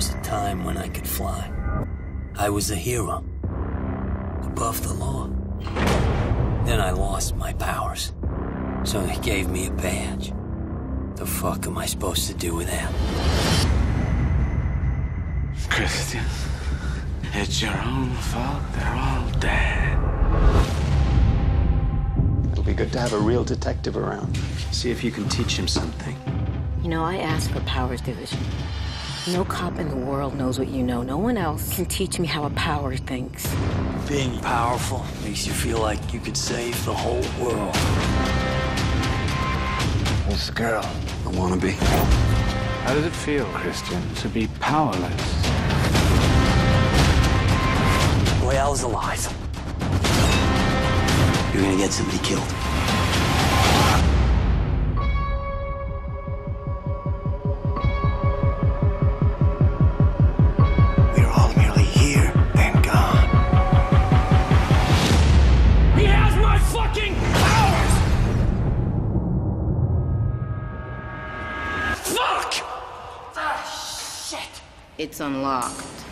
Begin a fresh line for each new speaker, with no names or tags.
was a time when I could fly. I was a hero, above the law. Then I lost my powers, so they gave me a badge. The fuck am I supposed to do with that?
Christian, it's your own fault. They're all dead.
It'll be good to have a real detective around. See if you can teach him something.
You know, I asked for powers division. No cop in the world knows what you know. No one else can teach me how a power thinks.
Being powerful makes you feel like you could save the whole world.
Who's the girl? I wanna be.
How does it feel, Christian, to be powerless?
The way I was alive, you're gonna get somebody killed. We're all merely here, then gone.
He has my fucking powers! Fuck!
It's unlocked.